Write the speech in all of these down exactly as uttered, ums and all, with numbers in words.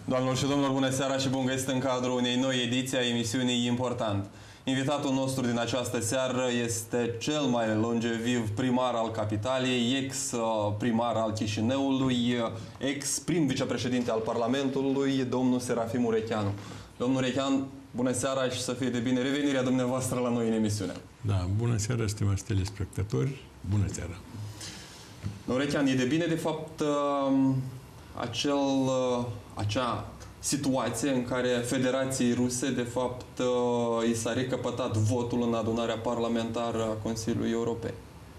Doamnelor și domnilor, bună seara și bun găsit în cadrul unei noi ediții a emisiunii Important. Invitatul nostru din această seară este cel mai longeviv primar al capitalei, ex-primar al Chișinăului, ex-prim vicepreședinte al Parlamentului, domnul Serafim Urecheanu. Domnul Urechean, bună seara și să fie de bine revenirea dumneavoastră la noi în emisiune. Da, bună seara, stimați telespectatori, bună seara. Domnul Urechean, e de bine, de fapt, acel, acea situație în care Federației Ruse, de fapt, i s-a recăpătat votul în adunarea parlamentară a Consiliului Europei.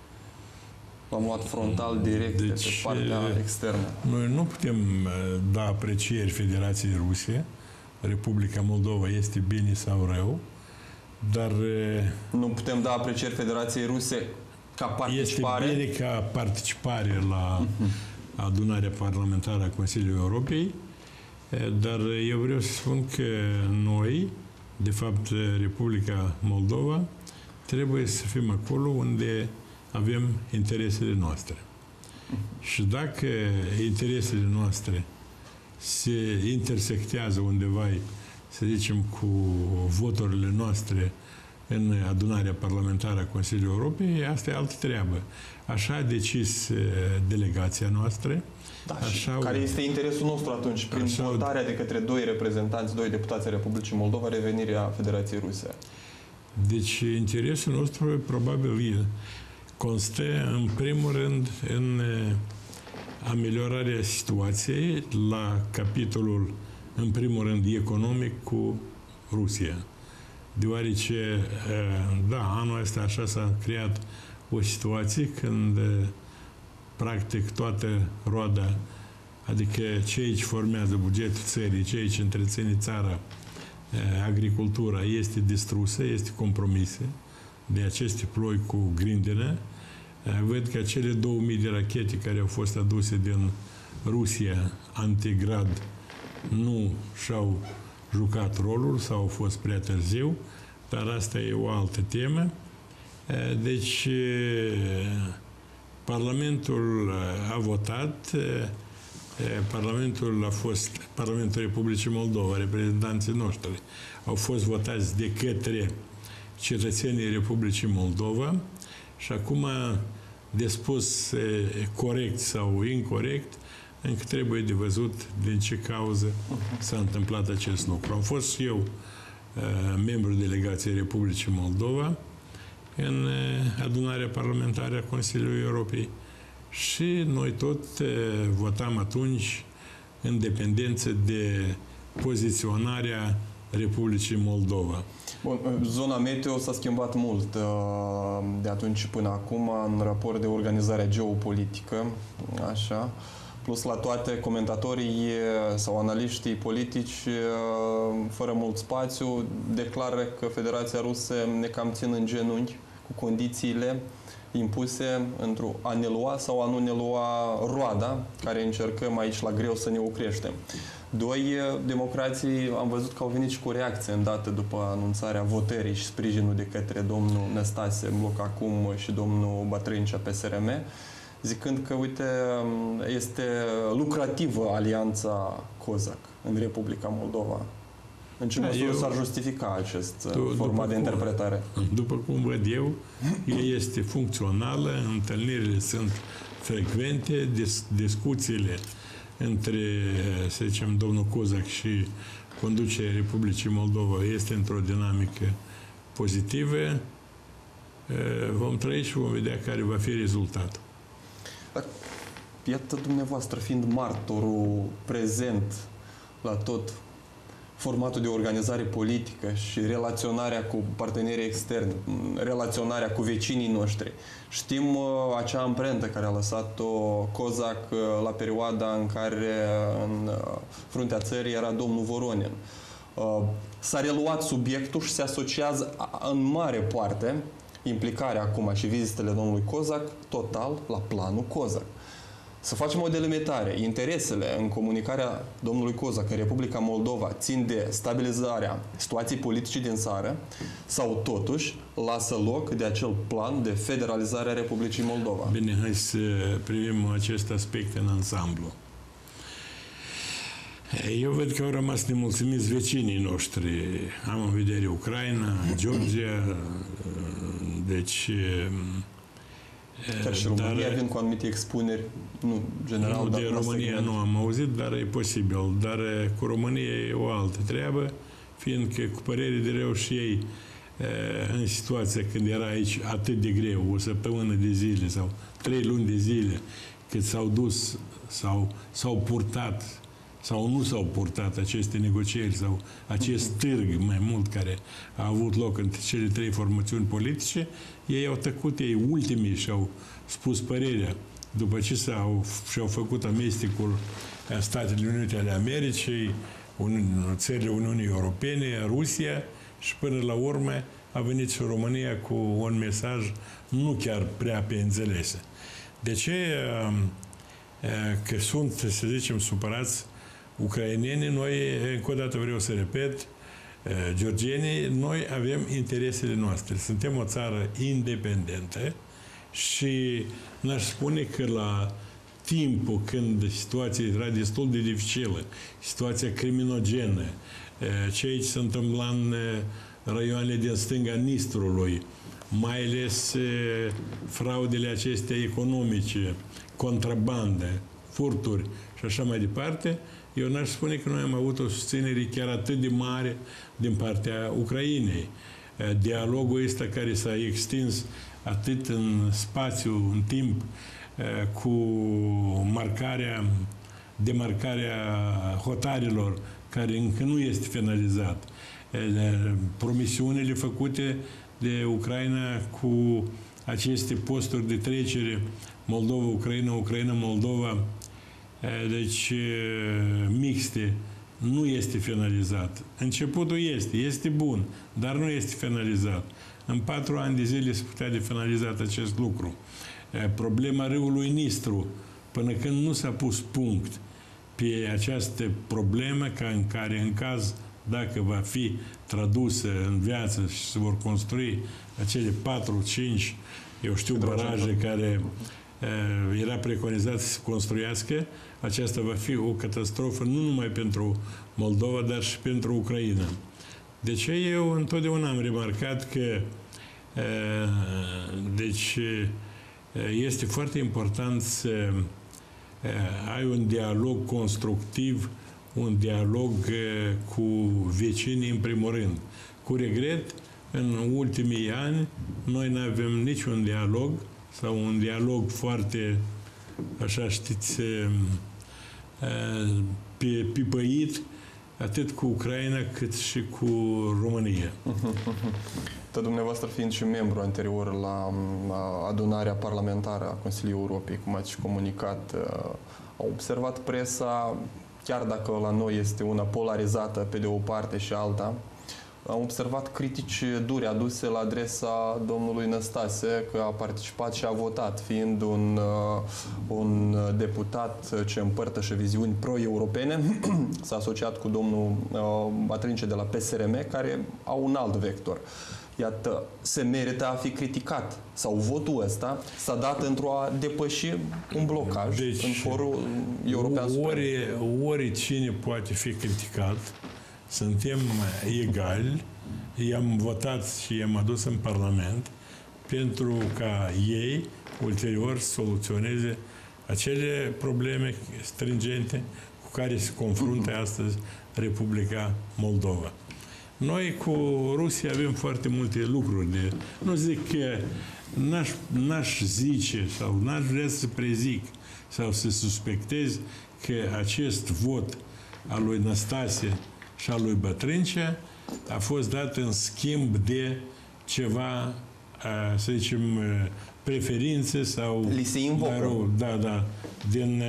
L-am luat frontal, direct, deci, de pe partea externă. Noi nu putem da aprecieri Federației Ruse. Republica Moldova este bine sau rău, dar... Nu putem da aprecieri Federației Ruse ca participare? Este bine ca participare la adunarea parlamentară a Consiliului Europei, dar eu vreau să spun că noi, de fapt Republica Moldova, trebuie să fim acolo unde avem interesele noastre. Și dacă interesele noastre se intersectează undeva, să zicem, cu voturile noastre în adunarea parlamentară a Consiliului Europei, asta e altă treabă. Așa a decis delegația noastră. Da, așa care este interesul nostru atunci, prin votarea de către doi reprezentanți, doi deputați ai Republicii Moldova, revenirea Federației Ruse? Deci, interesul nostru, probabil, constă, în primul rând, în ameliorarea situației la capitolul, în primul rând, economic cu Rusia. Deoarece, da, anul ăsta așa s-a creat o situație când, practic, toată roada, adică cei ce formează bugetul țării, cei ce întreține țara, agricultura, este distrusă, este compromisă de aceste ploi cu grindină. Văd că cele două mii de rachete care au fost aduse din Rusia antigrad nu și-au jucat rolul sau au fost prea târziu, dar asta e o altă temă. Deci, Parlamentul a votat, Parlamentul a fost, Parlamentul Republicii Moldova, reprezentanții noștri, au fost votați de către cetățenii Republicii Moldova și acum, de spus corect sau incorect, încă trebuie de văzut din ce cauză s-a întâmplat acest lucru. Am fost eu membru delegației Republicii Moldova în adunarea parlamentară a Consiliului Europei și noi tot votam atunci în dependență de poziționarea Republicii Moldova. Bun, zona meteo s-a schimbat mult de atunci până acum în raport de organizare geopolitică, așa. Plus la toate, comentatorii sau analiștii politici, fără mult spațiu, declară că Federația Rusă ne cam țin în genunchi cu condițiile impuse într-o a ne lua sau a nu ne lua roada, care încercăm aici la greu să ne o creștem. Doi, democrații am văzut că au venit și cu reacție îndată după anunțarea votării și sprijinul de către domnul Năstase Bloc acum și domnul Bătrâncea P S R M, zicând că, uite, este lucrativă alianța COSAC în Republica Moldova. În ce măsură s-ar justifica acest tu, format de cum, interpretare? După cum văd eu, ea este funcțională, întâlnirile sunt frecvente, dis, discuțiile între, să zicem, domnul COSAC și conducerea Republicii Moldova este într-o dinamică pozitivă. Vom trăi și vom vedea care va fi rezultatul. Iată, dumneavoastră, fiind martorul prezent la tot formatul de organizare politică și relaționarea cu partenerii externi, relaționarea cu vecinii noștri. Știm uh, acea amprentă care a lăsat-o COSAC uh, la perioada în care în uh, fruntea țării era domnul Voronin. Uh, S-a reluat subiectul și se asociază în mare parte implicarea acum și vizitele domnului COSAC total la planul COSAC. Să facem o delimitare. Interesele în comunicarea domnului COSAC în Republica Moldova țin de stabilizarea situației politice din țară sau totuși lasă loc de acel plan de federalizare a Republicii Moldova? Bine, hai să privim acest aspect în ansamblu. Eu văd că au rămas nemulțumiți vecinii noștri. Am în vedere Ucraina, Georgia, deci... Chiar și România vin cu anumite expuneri, nu general, nu, dar de România nu am auzit, dar e posibil. Dar cu România e o altă treabă, fiindcă cu părere de rău și ei, în situația când era aici atât de greu, o săptămână de zile sau trei luni de zile, cât s-au dus sau s-au purtat sau nu s-au purtat aceste negocieri sau acest târg mai mult care a avut loc între cele trei formațiuni politice, ei au tăcut, ei ultimii și-au spus părerea. După ce s-au, și-au făcut amestecul Statele Unite ale Americii, țările Uniunii Europene, Rusia, și până la urmă a venit și România cu un mesaj nu chiar prea pe înțelese. De ce? Că sunt, să zicem, supărați ucrainenii, noi, încă o dată vreau să repet, georgienii, noi avem interesele noastre. Suntem o țară independentă și n-aș spune că la timpul când situația era destul de dificilă, situația criminogenă, ceea ce se întâmpla în raioanele din stânga Nistrului, mai ales fraudele acestea economice, contrabandă, furturi și așa mai departe, eu n-aș spune că noi am avut o susținere chiar atât de mare din partea Ucrainei. Dialogul ăsta care s-a extins atât în spațiu, în timp, cu marcarea, demarcarea hotarilor, care încă nu este finalizat. Promisiunile făcute de Ucraina cu aceste posturi de trecere Moldova-Ucraina, Ucraina-Moldova, deci mixte, nu este finalizat. Începutul este, este bun, dar nu este finalizat. În patru ani de zile se putea de finalizat acest lucru. Problema râului Nistru, până când nu s-a pus punct pe această problemă, ca în care, în caz, dacă va fi tradusă în viață și se vor construi acele patru, cinci, eu știu, baraje care uh, era preconizat să se construiască, aceasta va fi o catastrofă nu numai pentru Moldova, dar și pentru Ucraina. De ce eu întotdeauna am remarcat că uh, deci, uh, este foarte important să uh, ai un dialog constructiv, un dialog uh, cu vecinii în primul rând. Cu regret, în ultimii ani, noi nu avem niciun dialog sau un dialog foarte, așa știți, pipăit, atât cu Ucraina cât și cu România. Dar dumneavoastră fiind și membru anterior la adunarea parlamentară a Consiliului Europei, cum ați comunicat, a observat presa, chiar dacă la noi este una polarizată pe de o parte și alta, am observat critici dure aduse la adresa domnului Năstase, că a participat și a votat, fiind un, un deputat ce împărtășe viziuni pro-europene, s-a asociat cu domnul Batrince de la P S R M, care au un alt vector. Iată, se merită a fi criticat. Sau votul ăsta s-a dat într-o a depăși un blocaj deci, în forul european. Ori, ori cine poate fi criticat, suntem egali, i-am votat și i-am adus în Parlament pentru ca ei ulterior să soluționeze acele probleme stringente cu care se confruntă astăzi Republica Moldova. Noi cu Rusia avem foarte multe lucruri de... Nu zic că n-aș, n-aș zice sau n-aș vrea să prezic sau să suspectez că acest vot al lui Năstase și al lui Bătrâncea a fost dat în schimb de ceva, să zicem, preferințe sau... Li se invocă. Da, da, din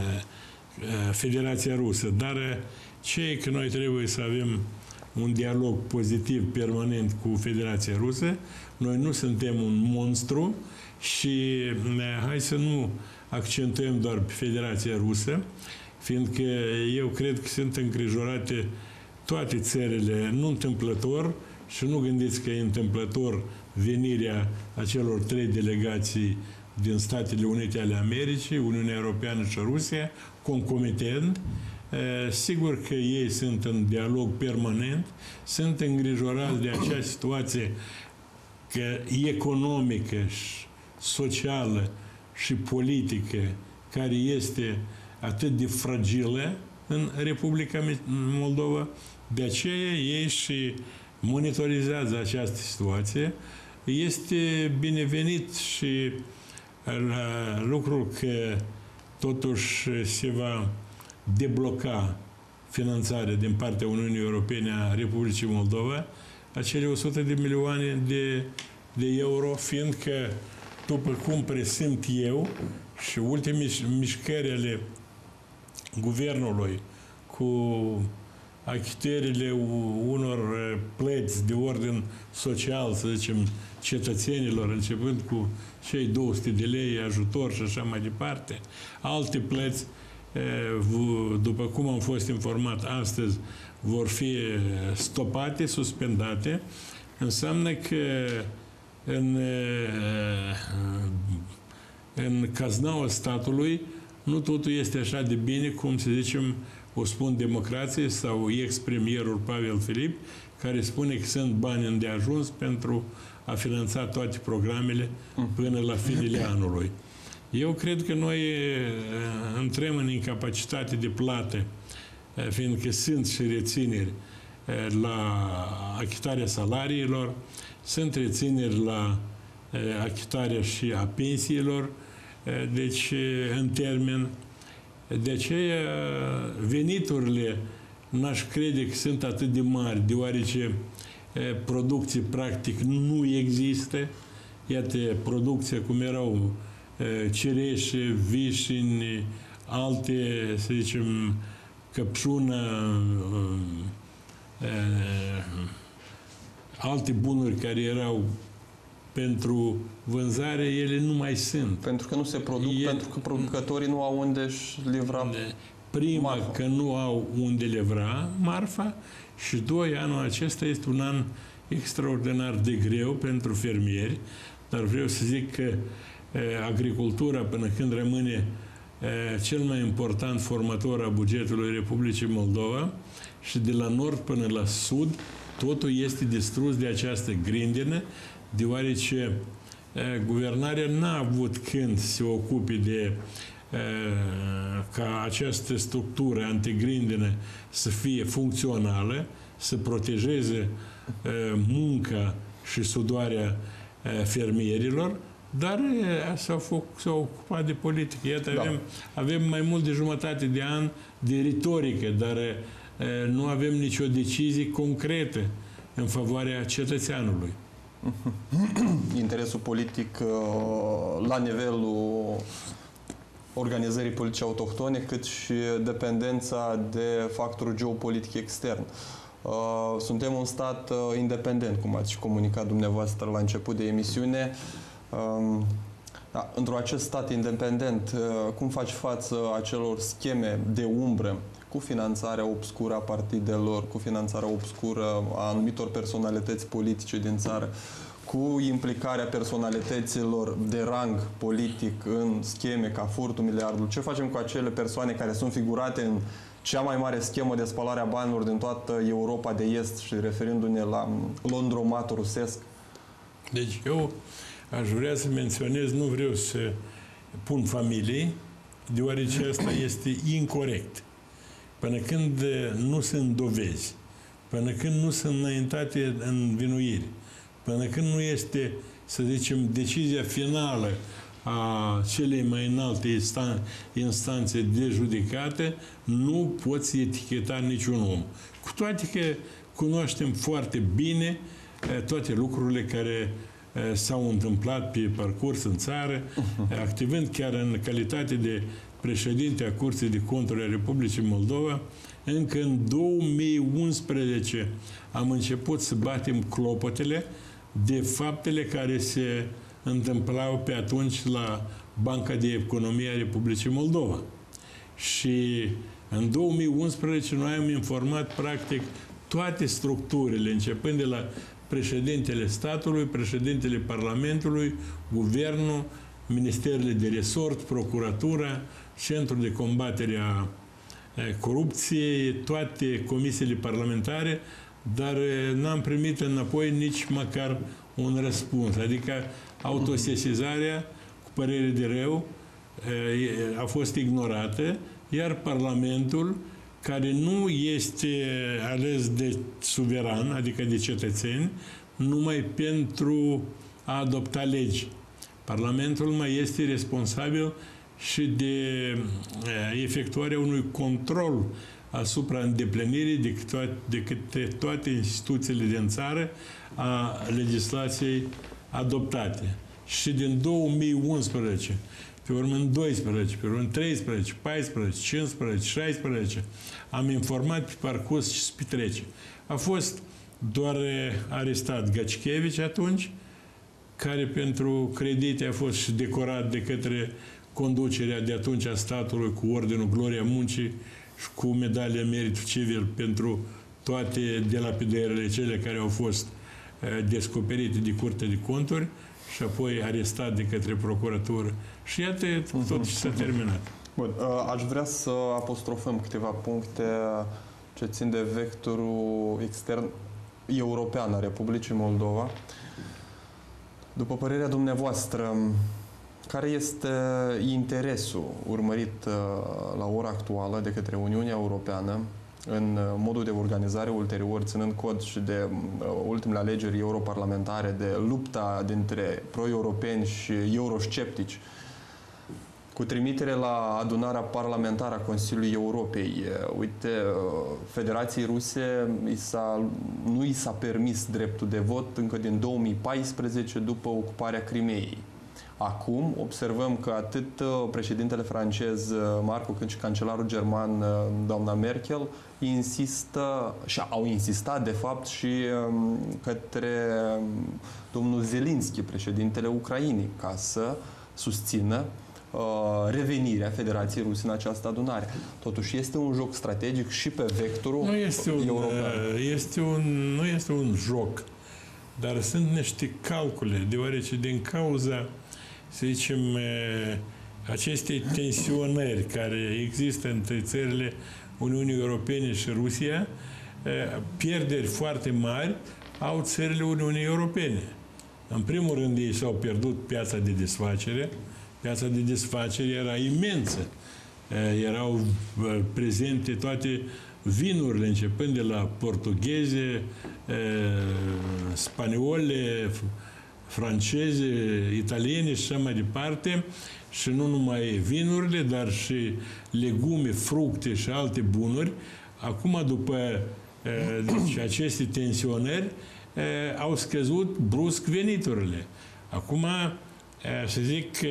Federația Rusă. Dar ce e că noi trebuie să avem un dialog pozitiv permanent cu Federația Rusă. Noi nu suntem un monstru și hai să nu accentuăm doar pe Federația Rusă, fiindcă eu cred că sunt îngrijorate toate țările, nu întâmplător, și nu gândiți că e întâmplător venirea acelor trei delegații din Statele Unite ale Americii, Uniunea Europeană și Rusia, concomitent, Sigur că ei sunt în dialog permanent, sunt îngrijorați de acea situație că economică, și socială și politică care este atât de fragilă în Republica Moldova. De aceea ei și monitorizează această situație. Este binevenit și lucrul că totuși se va debloca finanțarea din partea Uniunii Europene a Republicii Moldova, acele o sută de milioane de, de euro, fiindcă, după cum presimt eu, și ultimele mișcări ale guvernului cu achitările unor plăți de ordin social, să zicem, cetățenilor, începând cu cei două sute de lei ajutor și așa mai departe, alte plăți, după cum am fost informat astăzi, vor fi stopate, suspendate. Înseamnă că în, în caznaua statului nu totul este așa de bine cum, să zicem, o spun democrație sau ex-premierul Pavel Filip, care spune că sunt bani îndeajuns pentru a finanța toate programele până la finele anului. Eu cred că noi intrăm în incapacitate de plată, fiindcă sunt și rețineri la achitarea salariilor, sunt rețineri la achitarea și a pensiilor, deci în termen. De aceea veniturile n-aș crede că sunt atât de mari, deoarece producție practic nu există. Iată, producția cum erau cireșe, vișini, alte, să zicem, căpșună, alte bunuri care erau pentru vânzare, ele nu mai sunt. Pentru că nu se produc, e, pentru că producătorii nu au unde își livra prima, marfa. Că nu au unde livra marfa, și doi, anul acesta este un an extraordinar de greu pentru fermieri, dar vreau să zic că e, agricultura, până când rămâne e, cel mai important formator a bugetului Republicii Moldova, și de la nord până la sud, totul este distrus de această grindină, deoarece e, guvernarea n-a avut când să se ocupe de e, ca această structură antigrindină să fie funcțională, să protejeze e, munca și sudoarea e, fermierilor, dar s-au ocupat de politică. Iată, da. avem, avem mai mult de jumătate de an de retorică, dar e, nu avem nicio decizie concretă în favoarea cetățeanului. Interesul politic la nivelul organizării politice autohtone, cât și dependența de factorul geopolitic extern. Suntem un stat independent, cum ați comunicat dumneavoastră la început de emisiune. Da, într-un acest stat independent, cum faci față acelor scheme de umbră cu finanțarea obscură a partidelor, cu finanțarea obscură a anumitor personalități politice din țară, cu implicarea personalităților de rang politic în scheme ca furtul miliardului? Ce facem cu acele persoane care sunt figurate în cea mai mare schemă de spălare a banilor din toată Europa de Est, și referindu-ne la laundromatul rusesc? Deci eu aș vrea să menționez, nu vreau să pun familii, deoarece asta este incorect. Până când nu sunt dovezi, până când nu sunt înaintate învinuiri, până când nu este, să zicem, decizia finală a celei mai înalte instanțe de judecată, nu poți eticheta niciun om. Cu toate că cunoaștem foarte bine toate lucrurile care s-au întâmplat pe parcurs în țară, activând chiar în calitate de președinte a Curții de Conturi a Republicii Moldova. Încă în două mii unsprezece am început să batem clopotele de faptele care se întâmplau pe atunci la Banca de Economie a Republicii Moldova. Și în două mii unsprezece noi am informat practic toate structurile, începând de la președintele statului, președintele Parlamentului, guvernul, ministerele de resort, procuratura, Centrul de combatere a corupție, toate comisiile parlamentare, dar n-am primit înapoi nici măcar un răspuns. Adică autosesizarea, cu părere de rău, a fost ignorată, iar Parlamentul, care nu este ales de suveran, adică de cetățeni, numai pentru a adopta legi. Parlamentul mai este responsabil și de efectuarea unui control asupra îndeplinirii de toate, de către toate instituțiile din țară a legislației adoptate. Și din două mii unsprezece, pe urmă în doisprezece, pe urmă în treisprezece, paisprezece, cincisprezece, șaisprezece, am informat pe parcurs și pe trece. A fost doar arestat Gacichevici atunci, care pentru credite a fost și decorat de către conducerea de atunci a statului cu Ordinul Gloria Muncii și cu medalia Meritul Civil pentru toate delapidările cele care au fost descoperite de Curtea de Conturi și apoi arestat de către procuratură. Și iată, tot ce s-a terminat. Bun. Aș vrea să apostrofăm câteva puncte ce țin de vectorul extern european a Republicii Moldova. După părerea dumneavoastră, care este interesul urmărit la ora actuală de către Uniunea Europeană în modul de organizare ulterior, ținând cont și de ultimele alegeri europarlamentare, de lupta dintre pro-europeni și eurosceptici, cu trimitere la adunarea parlamentară a Consiliului Europei? Uite, Federației Ruse i s-a, nu i s-a permis dreptul de vot încă din două mii paisprezece, după ocuparea Crimeei. Acum observăm că atât președintele francez Macron cât și cancelarul german doamna Merkel insistă și au insistat de fapt și către domnul Zelensky, președintele Ucrainei, ca să susțină revenirea Federației Ruse în această adunare. Totuși este un joc strategic și pe vectorul nu este un, european. Este un, nu este un joc, dar sunt niște calcule, deoarece din cauza, să zicem, acestei tensionări care există între țările Uniunii Europene și Rusia, pierderi foarte mari au țările Uniunii Europene. În primul rând, ei s-au pierdut piața de desfacere. Piața de desfacere era imensă. Erau prezente toate vinurile, începând de la portugheze, spaniole, franceze, italiene și așa mai departe, și nu numai vinurile, dar și legume, fructe și alte bunuri. Acum, după deci, aceste tensionări, au scăzut brusc veniturile. Acum, să zic că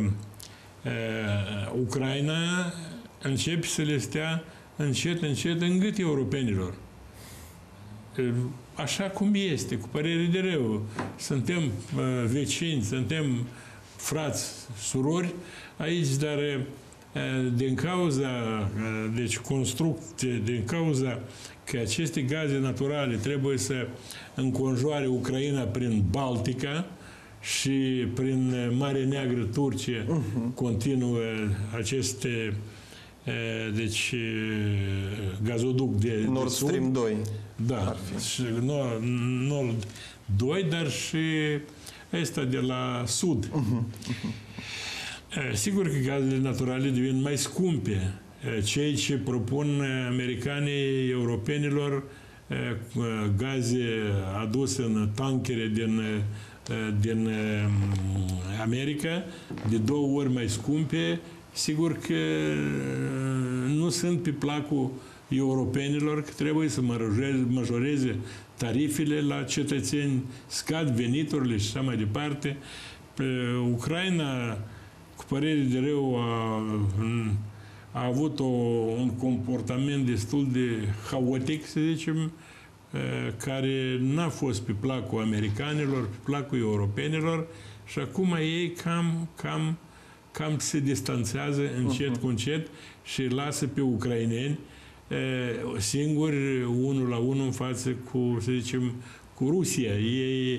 Ucraina începe să le stea încet, încet în gât europenilor. Așa cum este, cu părere de rău. Suntem vecini, suntem frați, surori aici, dar din cauza, deci construcție, din cauza că aceste gaze naturale trebuie să înconjoare Ucraina prin Baltica și prin Marea Neagră, Turcia, uh-huh. continuă aceste deci gazoduc de Nord de Stream sud. doi. Da, și Nord doi, dar și ăsta de la sud. Uh-huh. Uh-huh. Sigur că gazele naturale devin mai scumpe. Cei ce propun americanii europenilor gaze aduse în tankere din din America, de două ori mai scumpe, sigur că nu sunt pe placul europenilor, că trebuie să majoreze tarifele la cetățeni, scad veniturile și așa mai departe. Ucraina, cu părere de rău, a, a avut o, un comportament destul de haotic, să zicem, care n-a fost pe placul americanilor, pe placul europenilor, și acum ei cam, cam, cam se distanțează încet uh-huh. cu încet și lasă pe ucraineni singuri, unul la unul în față cu, să zicem, cu Rusia. Ei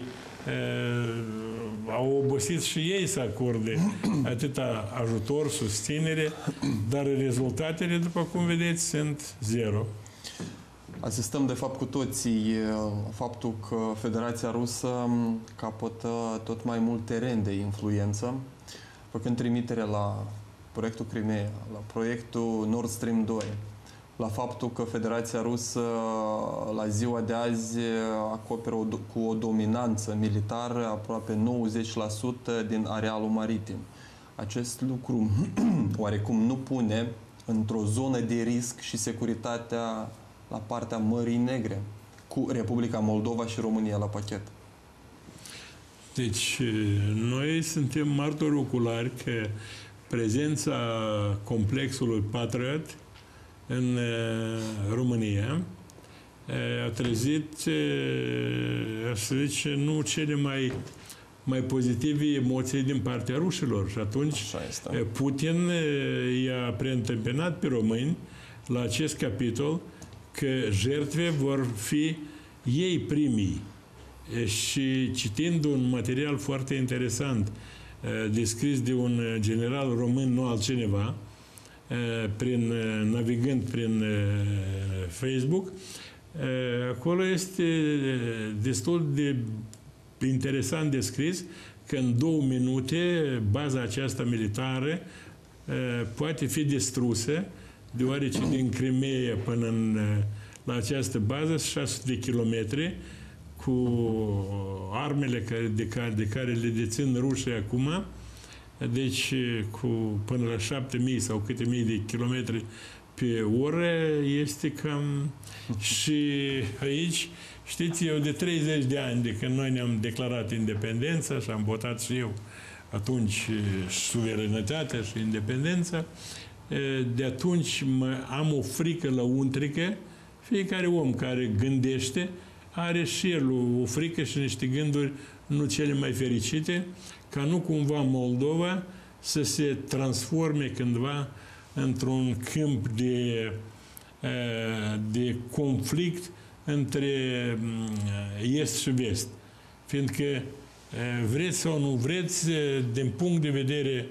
au obosit și ei să acorde atâta ajutor, susținere, dar rezultatele, după cum vedeți, sunt zero. Asistăm, de fapt, cu toții faptul că Federația Rusă capătă tot mai mult teren de influență, făcând trimitere la proiectul Crimea, la proiectul Nord Stream doi, la faptul că Federația Rusă la ziua de azi acoperă o, cu o dominanță militară aproape nouăzeci la sută din arealul maritim. Acest lucru oarecum nu pune într-o zonă de risc și securitatea la partea Mării Negre, cu Republica Moldova și România la pachet. Deci, noi suntem martori oculari că prezența complexului Patriot în România a trezit, aș zice, nu cele mai, mai pozitive emoții din partea rușilor. Și atunci Putin i-a preîntâmpinat pe români la acest capitol că jertfe vor fi ei primii. Și citind un material foarte interesant descris de un general român, nu altcineva, prin, navigând prin Facebook, acolo este destul de interesant descris că în două minute baza aceasta militară poate fi distrusă, deoarece din Crimea până în, la această bază șase sute de kilometri cu armele care, de, care, de care le dețin rușii acum, deci cu până la șapte mii sau câte mii de kilometri pe oră, este cam... Și aici, știți, eu de treizeci de ani de când noi ne-am declarat independența și am votat și eu atunci suveranitatea și independența, de atunci mă, am o frică lăuntrică. Fiecare om care gândește are și el o frică și niște gânduri nu cele mai fericite, ca nu cumva Moldova să se transforme cândva într-un câmp de, de conflict între est și vest. Fiindcă vreți sau nu vreți, din punct de vedere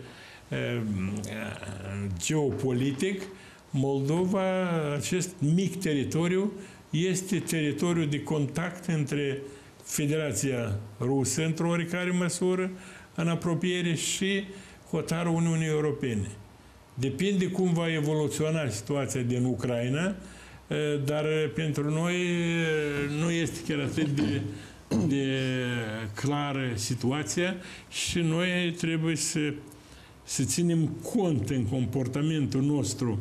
geopolitic, Moldova, acest mic teritoriu, este teritoriul de contact între Federația Rusă, într-o oricare măsură, în apropiere, și hotarul Uniunii Europene. Depinde cum va evoluționa situația din Ucraina, dar pentru noi nu este chiar atât de, de clară situația și noi trebuie să, să ținem cont în comportamentul nostru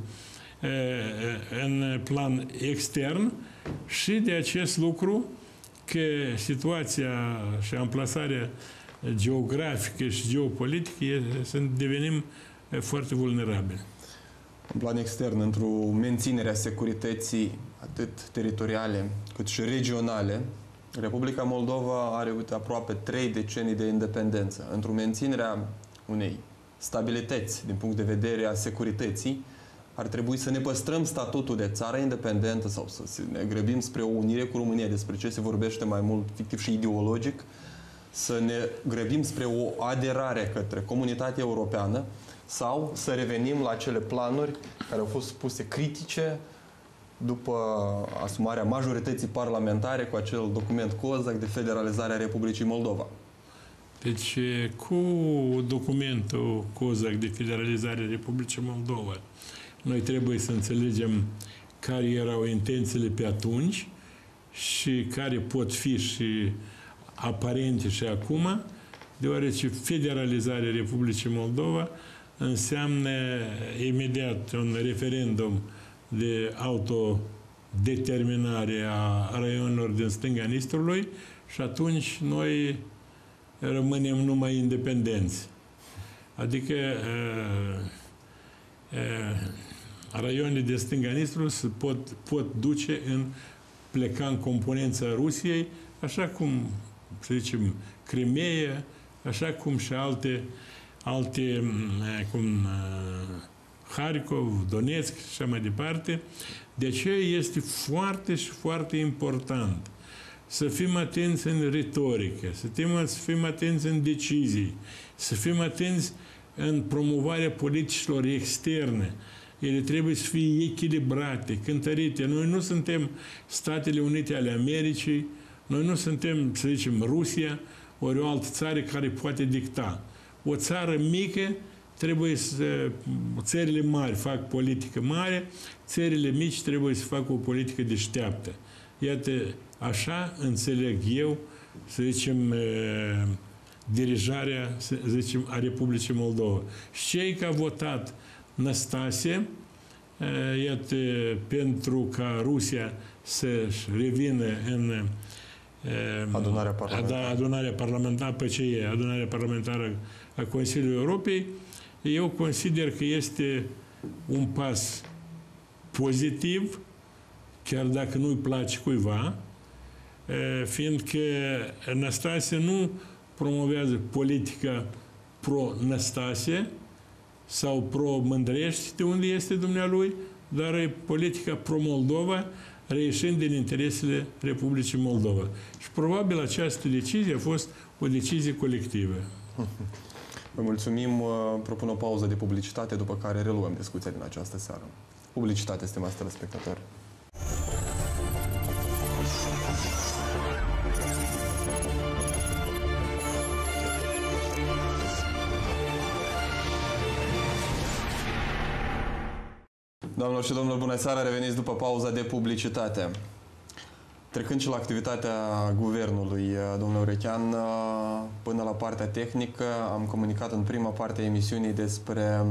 în plan extern și de acest lucru că situația și amplasarea geografică și geopolitică sunt, devenim foarte vulnerabili. În plan extern, într-o menținere a securității atât teritoriale cât și regionale, Republica Moldova are uite, aproape trei decenii de independență. Într-o menținere a unei stabilități din punct de vedere a securității, ar trebui să ne păstrăm statutul de țară independentă sau să ne grăbim spre o unire cu România, despre ce se vorbește mai mult fictiv și ideologic, să ne grăbim spre o aderare către comunitatea europeană sau să revenim la acele planuri care au fost puse critice după asumarea majorității parlamentare cu acel document COSAC de federalizare a Republicii Moldova. Deci, cu documentul COSAC de federalizare a Republicii Moldova, noi trebuie să înțelegem care erau intențiile pe atunci și care pot fi și aparente și acum, deoarece federalizarea Republicii Moldova înseamnă imediat un referendum de autodeterminare a raionelor din stânga Nistrului și atunci noi rămânem numai independenți. Adică uh, uh, raioanele de stânga Nistrului se pot, pot duce în pleca în componența Rusiei, așa cum, să zicem, Crimea, așa cum și alte, alte cum, Harkov, Donetsk și așa mai departe. De aceea este foarte și foarte important să fim atenți în retorică, să fim, să fim atenți în decizii, să fim atenți în promovarea politicilor externe. Ele trebuie să fie echilibrate, cântărite. Noi nu suntem Statele Unite ale Americii, noi nu suntem, să zicem, Rusia, ori o altă țară care poate dicta. O țară mică trebuie să... Țările mari fac politică mare, țările mici trebuie să facă o politică deșteaptă. Iată, așa înțeleg eu, să zicem, dirijarea, să zicem, a Republicii Moldova. Și cei care au votat Năstase, iată, pentru ca Rusia să-și revină în adunarea parlamentară, adunarea parlamentară, pe ce e, adunarea parlamentară a Consiliului Europei, eu consider că este un pas pozitiv, chiar dacă nu-i place cuiva, fiindcă Năstase nu promovează politica pro-Năstase sau pro-Mândrești, de unde este dumnealui, dar e politica pro-Moldova, reieșind din interesele Republicii Moldova. Și probabil această decizie a fost o decizie colectivă. Vă mulțumim. Propun o pauză de publicitate, după care reluăm discuția din această seară. Publicitate, stimați telespectatori. Doamnelor și domnilor, bună seara! Reveniți după pauza de publicitate. Trecând și la activitatea guvernului, domnule Urechean, până la partea tehnică, am comunicat în prima parte a emisiunii despre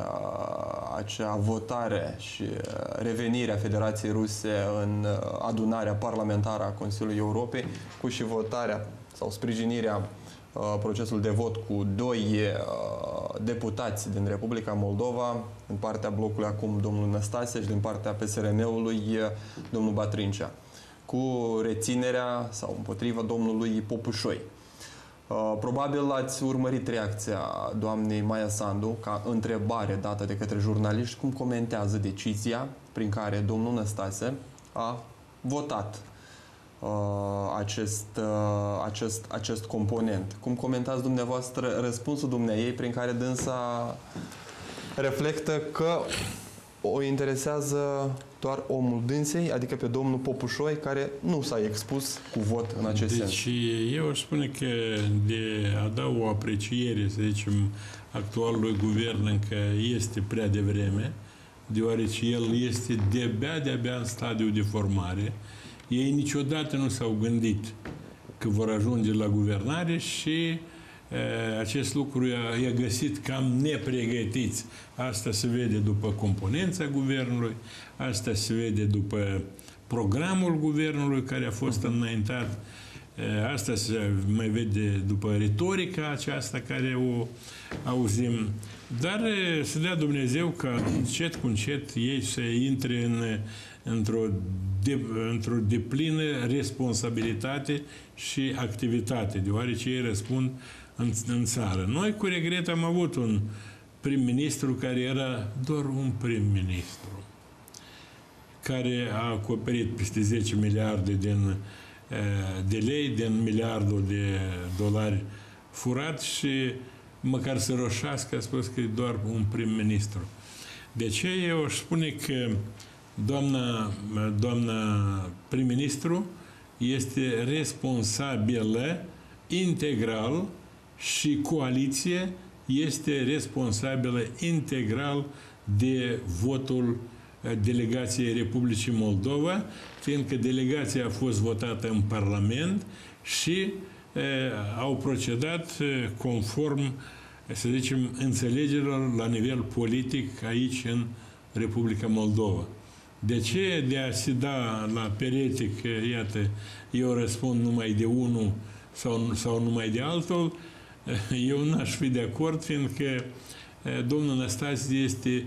acea votare și revenirea Federației Ruse în adunarea parlamentară a Consiliului Europei, cu și votarea sau sprijinirea procesul de vot cu doi deputați din Republica Moldova, în partea blocului acum domnul Năstase și din partea P S R M-ului domnul Batrincea, cu reținerea sau împotriva domnului Popușoi. Probabil ați urmărit reacția doamnei Maia Sandu ca întrebare dată de către jurnaliști cum comentează decizia prin care domnul Năstase a votat acest, acest, acest component. Cum comentați dumneavoastră răspunsul dumneaei prin care dânsa reflectă că o interesează doar omul dânsei, adică pe domnul Popușoi, care nu s-a expus cu vot în acest deci, sens. Deci eu aș spune că de a da o apreciere, să zicem, actualului guvern încă este prea devreme, deoarece el este de-abia, de-abia în stadiu de formare. Ei niciodată nu s-au gândit că vor ajunge la guvernare și e, acest lucru i-a găsit cam nepregătiți. Asta se vede după componența guvernului, asta se vede după programul guvernului care a fost înaintat, asta se mai vede după retorica aceasta care o auzim. Dar să dea Dumnezeu ca încet cu încet ei să intre în într-o de, într-o deplină responsabilitate și activitate, deoarece ei răspund în, în țară. Noi, cu regret, am avut un prim-ministru care era doar un prim-ministru, care a acoperit peste zece miliarde din, de lei, din miliardul de dolari furat și măcar să roșească a spus că e doar un prim-ministru. De ce eu aș spune că Doamna, doamna prim-ministru este responsabilă integral și coaliție este responsabilă integral de votul delegației Republicii Moldova, fiindcă delegația a fost votată în Parlament și e, au procedat conform, să zicem, înțelegerilor la nivel politic aici în Republica Moldova. De ce de a se da la perete că, iată, eu răspund numai de unul sau, sau numai de altul, eu n-aș fi de acord, fiindcă domnul Năstase este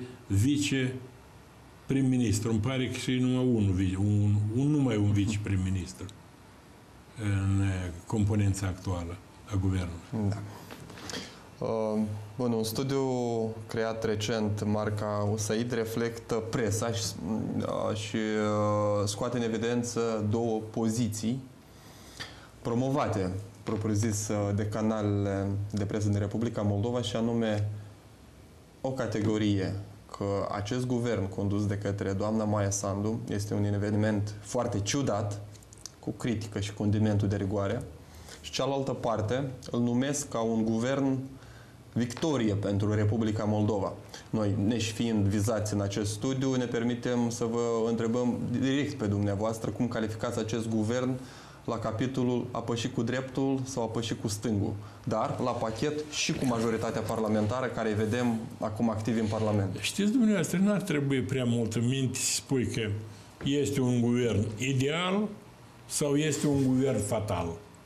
vice-prim-ministru. Îmi pare că și numai unul, un, un, numai un vice-prim-ministru în componența actuală a guvernului. Da. Bun, un studiu creat recent, marca U S A I D, reflectă presa și, și scoate în evidență două poziții promovate, propriu-zis, de canalele de presă din Republica Moldova, și anume o categorie că acest guvern condus de către doamna Maia Sandu este un eveniment foarte ciudat, cu critică și condimentul de rigoare, și cealaltă parte îl numesc ca un guvern victorie pentru Republica Moldova. Noi, neși fiind vizați în acest studiu, ne permitem să vă întrebăm direct pe dumneavoastră cum calificați acest guvern la capitolul a păși cu dreptul sau a păși cu stângul, dar la pachet și cu majoritatea parlamentară care îi vedem acum activi în Parlament. Știți, dumneavoastră, n-ar trebui prea multă minte să spui că este un guvern ideal sau este un guvern fatal.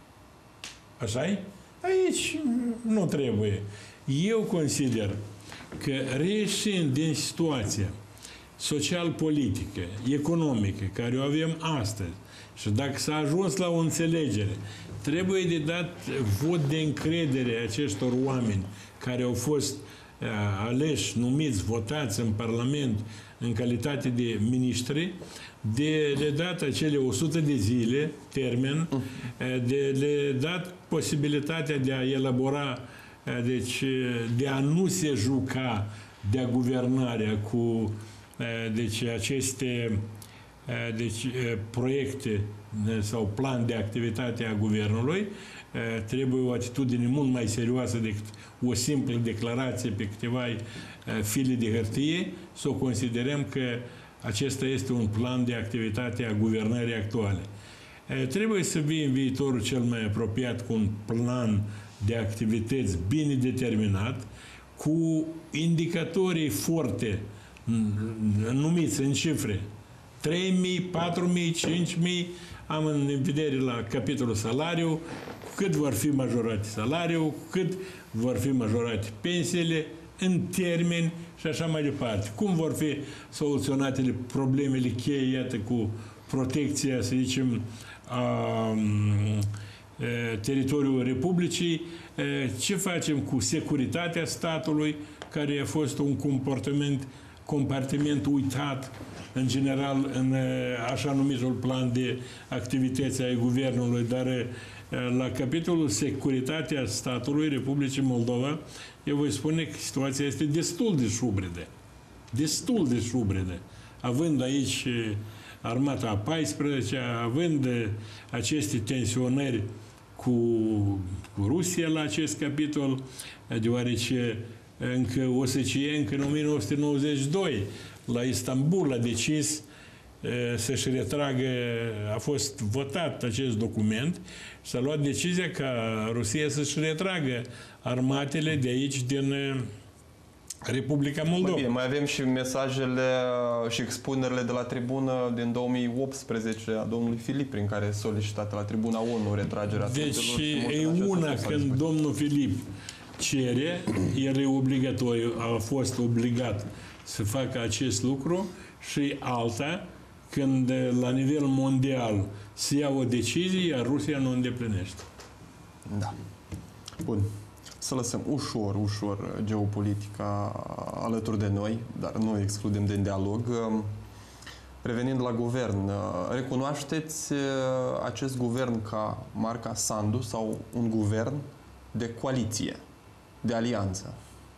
Așa-i? Aici nu trebuie. Eu consider că reieșind din situația social-politică, economică, care o avem astăzi, și dacă s-a ajuns la o înțelegere, trebuie de dat vot de încredere acestor oameni care au fost uh, aleși, numiți, votați în Parlament în calitate de miniștri, de le dat acele o sută de zile, termen, de le dat posibilitatea de a elabora, deci de a nu se juca de-a guvernarea cu deci, aceste deci, proiecte sau plan de activitate a guvernului. Trebuie o atitudine mult mai serioasă decât o simplă declarație pe câteva file de hârtie, să o considerăm că acesta este un plan de activitate a guvernării actuale. Trebuie să vii în viitorul cel mai apropiat cu un plan de activități bine determinat, cu indicatorii forte numiți în cifre. trei mii, patru mii, cinci mii, am în vedere la capitolul salariu, cât vor fi majorate salariul, cât vor fi majorate pensiile, în termeni și așa mai departe. Cum vor fi soluționate problemele cheie, iată, cu protecția, să zicem, a teritoriul Republicii, ce facem cu securitatea statului, care a fost un comportament, compartiment uitat, în general, în așa numitul plan de activități ai guvernului, dar la capitolul securitatea statului Republicii Moldova, eu voi spune că situația este destul de șubredă. Destul de șubredă. Având aici armata a paisprezecea, având aceste tensionări cu, cu Rusia la acest capitol, deoarece încă O S C E, încă în o mie nouă sute nouăzeci și doi, la Istanbul a decis să-și retragă, a fost votat acest document și s-a luat decizia ca Rusia să-și retragă armatele de aici, din Republica Moldova. Mai, bine, mai avem și mesajele și expunerile de la tribună din două mii optsprezece a domnului Filip, prin care solicitată la tribuna ONU retragerea Deci e una când domnul Filip cere, el e obligatoriu, a fost obligat să facă acest lucru, și alta când la nivel mondial se ia o decizie, iar Rusia nu îndeplinește. Da. Bun. Să lăsăm ușor, ușor geopolitica alături de noi, dar nu excludem din dialog. Revenind la guvern, recunoașteți acest guvern ca marca Sandu sau un guvern de coaliție, de alianță?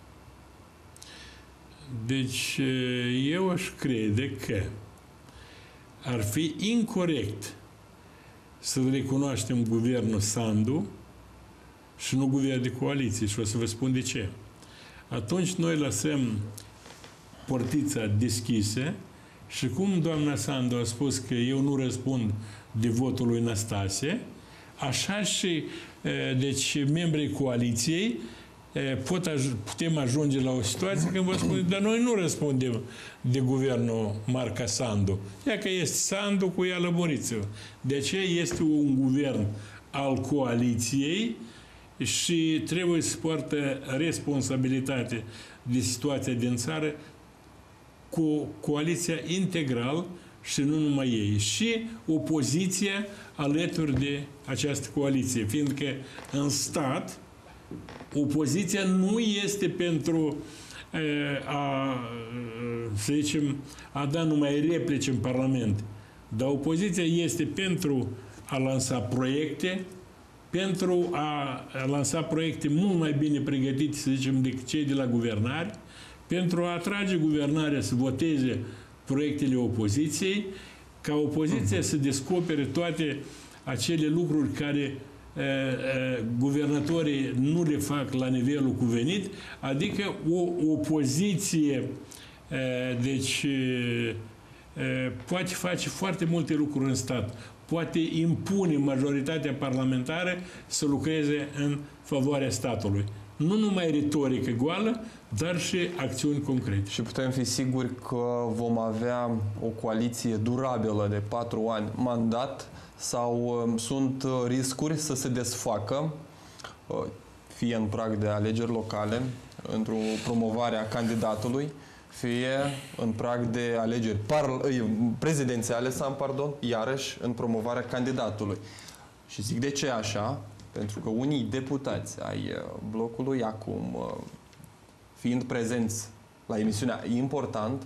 Deci, eu aș crede că ar fi incorect să-l recunoaștem guvernul Sandu și nu guvern de coaliție. Și o să vă spun de ce. Atunci noi lăsăm portița deschisă și cum doamna Sandu a spus că eu nu răspund de votul lui Năstase, așa și deci membrii coaliției pot aj- putem ajunge la o situație când vă spune, dar noi nu răspundem de guvernul marca Sandu. Ia că este Sandu, cu ea lămuriți-vă. De aceea este un guvern al coaliției și trebuie să poartă responsabilitate de situația din țară cu coaliția integral și nu numai ei. Și opoziția alături de această coaliție, fiindcă în stat Opoziția nu este pentru a, să zicem, a da numai replici în Parlament, dar opoziția este pentru a lansa proiecte, pentru a lansa proiecte mult mai bine pregătite, să zicem, decât cei de la guvernare, pentru a atrage guvernarea să voteze proiectele opoziției, ca opoziția uh-huh. să descopere toate acele lucruri care uh, uh, guvernatorii nu le fac la nivelul cuvenit, adică o opoziție uh, deci uh, uh, poate face foarte multe lucruri în stat, poate impune majoritatea parlamentară să lucreze în favoarea statului. Nu numai retorică goală, dar și acțiuni concrete. Și putem fi siguri că vom avea o coaliție durabilă de patru ani mandat sau uh, sunt riscuri să se desfacă, uh, fie în prag de alegeri locale, într-o promovare a candidatului, fie în prag de alegeri prezidențiale, sau, pardon, iarăși în promovarea candidatului. Și zic de ce așa? Pentru că unii deputați ai blocului acum, fiind prezenți la emisiunea Important,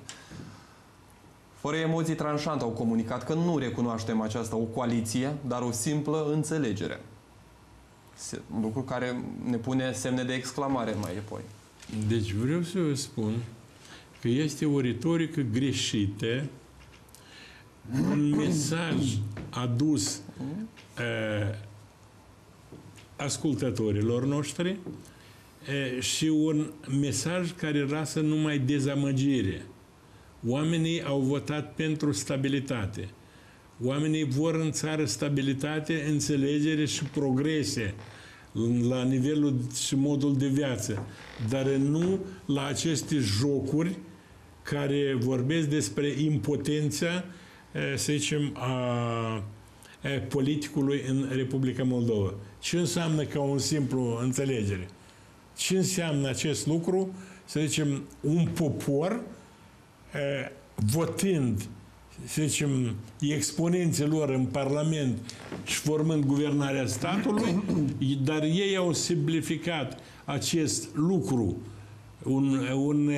fără emoții tranșante, au comunicat că nu recunoaștem aceasta o coaliție, dar o simplă înțelegere. Lucru care ne pune semne de exclamare mai apoi. Deci vreau să vă spun că este o retorică greșită, un mesaj adus uh, ascultătorilor noștri uh, și un mesaj care lasă numai dezamăgire. Oamenii au votat pentru stabilitate. Oamenii vor în țară stabilitate, înțelegere și progrese la nivelul și modul de viață, dar nu la aceste jocuri care vorbesc despre impotența, să zicem, a politicului în Republica Moldova. Ce înseamnă ca un simplu înțelegere? Ce înseamnă acest lucru? Să zicem, un popor votând, să zicem, exponenții lor în Parlament și formând guvernarea statului, dar ei au simplificat acest lucru, un, un,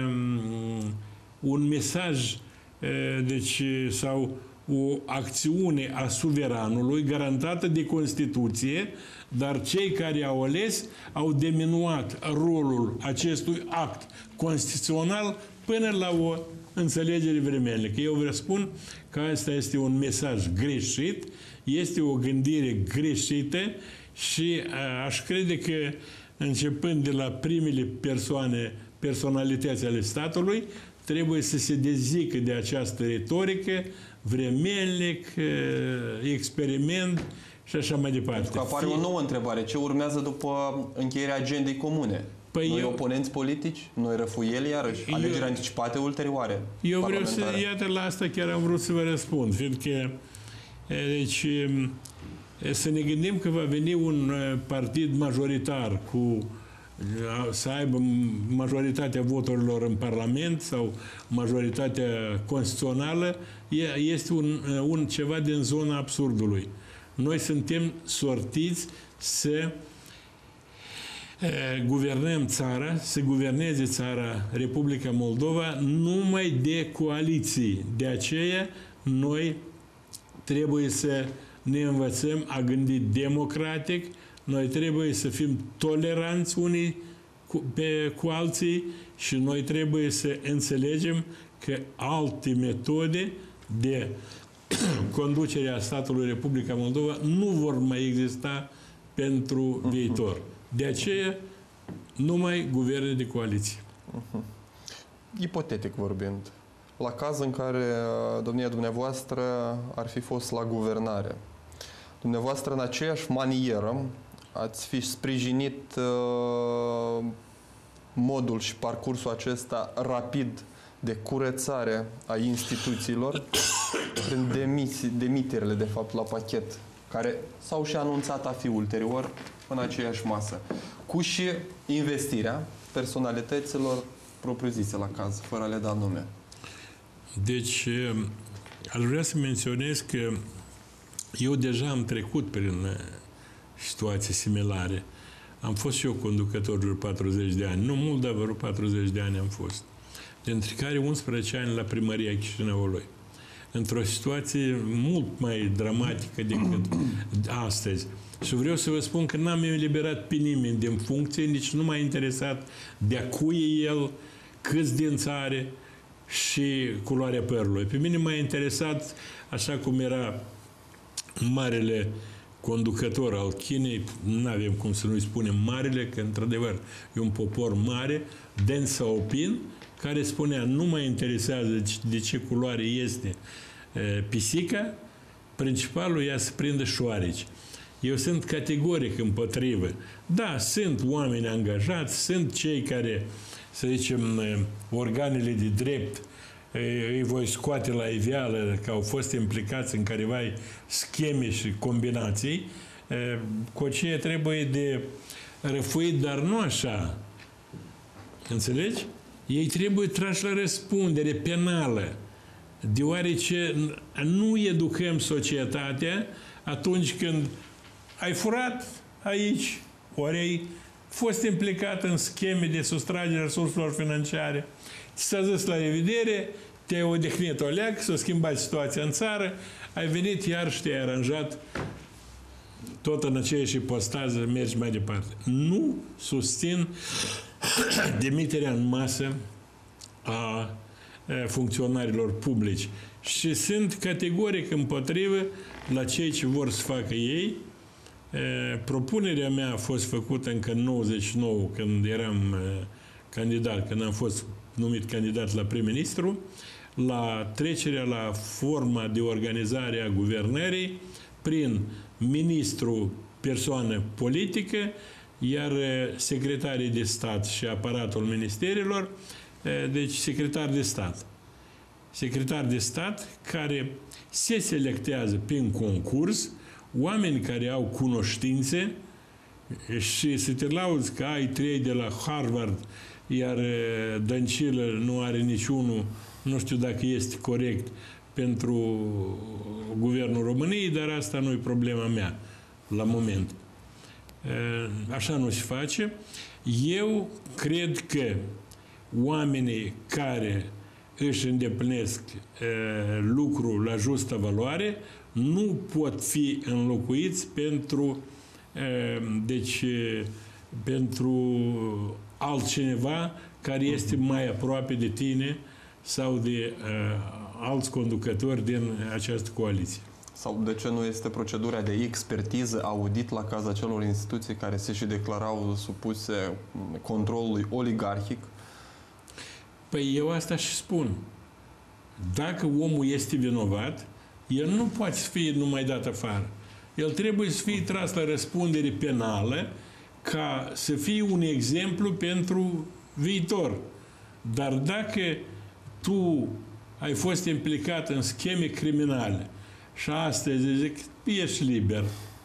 un mesaj, deci, sau o acțiune a suveranului garantată de Constituție, dar cei care au ales au diminuat rolul acestui act constituțional până la o înțelegere vremelnică. Eu vă spun că asta este un mesaj greșit, este o gândire greșită și aș crede că începând de la primele persoane, personalități ale statului, trebuie să se dezică de această retorică, vremelnic, experiment și așa mai departe. Pentru că apare o nouă întrebare. Ce urmează după încheierea agendei comune? Păi noi eu, oponenți politici? Noi răfuieli iarăși? Alegeri eu, anticipate ulterioare? Eu vreau să, iată, la asta chiar am vrut să vă răspund, fiindcă deci, să ne gândim că va veni un partid majoritar cu să aibă majoritatea voturilor în Parlament sau majoritatea constituțională, este un, un ceva din zona absurdului. Noi suntem sortiți să guvernăm țara, să guverneze țara Republica Moldova numai de coaliții. De aceea, noi trebuie să ne învățăm a gândi democratic, noi trebuie să fim toleranți unii cu, pe, cu alții și noi trebuie să înțelegem că alte metode de conducere a statului Republica Moldova nu vor mai exista pentru uh-huh. viitor. De aceea, numai guverne de coaliție. Uh-huh. Ipotetic vorbind, la caz în care domnia dumneavoastră ar fi fost la guvernare, dumneavoastră în aceeași manieră ați fi sprijinit uh, modul și parcursul acesta rapid de curățare a instituțiilor prin demisii, demiterile, de fapt, la pachet, care s-au și anunțat a fi ulterior în aceeași masă, cu și investirea personalităților propriu-zise la caz, fără a le da nume. Deci, aș vrea să menționez că eu deja am trecut prin situații similare. Am fost și eu conducător vreo patruzeci de ani. Nu mult, dar vreo patruzeci de ani am fost. Dintre care unsprezece ani la primăria Chișinăului. Într-o situație mult mai dramatică decât astăzi. Și vreau să vă spun că n-am eliberat pe nimeni din funcție, nici nu m-a interesat de-a cui e el, câți dinți are și culoarea părului. Pe mine m-a interesat, așa cum era marele conducător al Chinei, nu avem cum să nu-i spunem marele, că într-adevăr e un popor mare, Deng Xiaoping, care spunea, nu mă interesează de ce culoare este e, pisica, principalul e să prindă șoareci. Eu sunt categoric împotrivă. Da, sunt oameni angajați, sunt cei care, să zicem, organele de drept îi voi scoate la iveală că au fost implicați în careva scheme și combinații, cu aceea trebuie de răfuit, dar nu așa. Înțelegi? Ei trebuie trași la răspundere penală, deoarece nu educăm societatea atunci când ai furat aici, ori ai fost implicat în scheme de sustragere a resurselor financiare, ți s-a zis la revedere, te-ai odihnit o leacă, s-a schimbat situația în țară, ai venit iar și te-ai aranjat tot în aceeași ipostază, mergi mai departe. Nu susțin demiterea în masă a funcționarilor publici și sunt categoric împotrivă la cei ce vor să facă ei. Propunerea mea a fost făcută încă în nouăzeci și nouă, când eram candidat, când am fost numit candidat la prim-ministru, la trecerea la forma de organizare a guvernării prin ministru persoană politică, iar secretarii de stat și aparatul ministerilor, deci secretar de stat. Secretar de stat care se selectează prin concurs oameni care au cunoștințe și să te lauzi că ai trei de la Harvard, iar Dăncilă nu are niciunul, nu știu dacă este corect pentru Guvernul României, dar asta nu e problema mea la moment. Așa nu se face. Eu cred că oamenii care își îndeplinesc lucrul la justă valoare nu pot fi înlocuiți pentru, deci, pentru altcineva care este mai aproape de tine sau de alți conducători din această coaliție. Sau de ce nu este procedura de expertiză, audit la caz acelor instituții care se și declarau supuse controlului oligarhic? Păi eu asta și spun. Dacă omul este vinovat, el nu poate să fie numai dat afară. El trebuie să fie tras la răspundere penală ca să fie un exemplu pentru viitor. Dar dacă tu ai fost implicat în scheme criminale și astăzi zic, ești liber,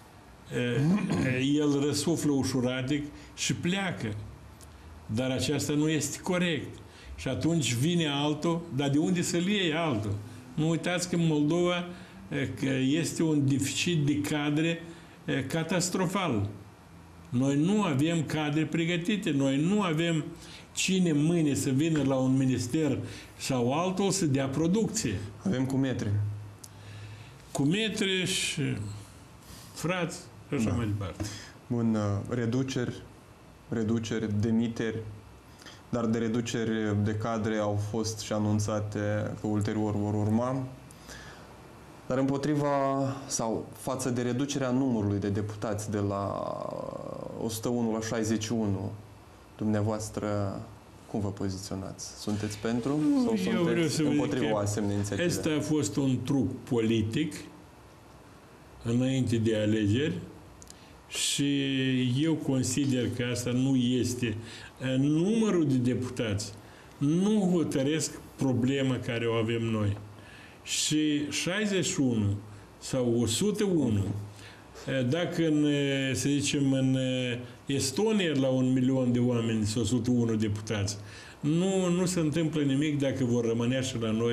el răsuflă ușuratic și pleacă. Dar aceasta nu este corect. Și atunci vine altul, dar de unde să-l iei altul? Nu uitați că în Moldova este un deficit de cadre catastrofal. Noi nu avem cadre pregătite, noi nu avem cine mâine să vină la un minister sau altul să dea producție. Avem cu metri. Cu metri și frați și așa da. mai departe. Bun, reduceri, reduceri, demiteri, dar de reduceri de cadre au fost și anunțate că ulterior vor urma. Dar împotriva sau față de reducerea numărului de deputați de la o sută unu la șaizeci și unu, dumneavoastră cum vă poziționați? Sunteți pentru nu, sau sunteți împotriva o asemenea inițiativă? Asta a fost un truc politic înainte de alegeri și eu consider că asta nu este. Numărul de deputați nu hotăresc problema care o avem noi. Și șaizeci și unu sau o sută unu, dacă în, să zicem, în Estonia la un milion de oameni sunt o sută unu deputați, nu, nu se întâmplă nimic dacă vor rămâne și la noi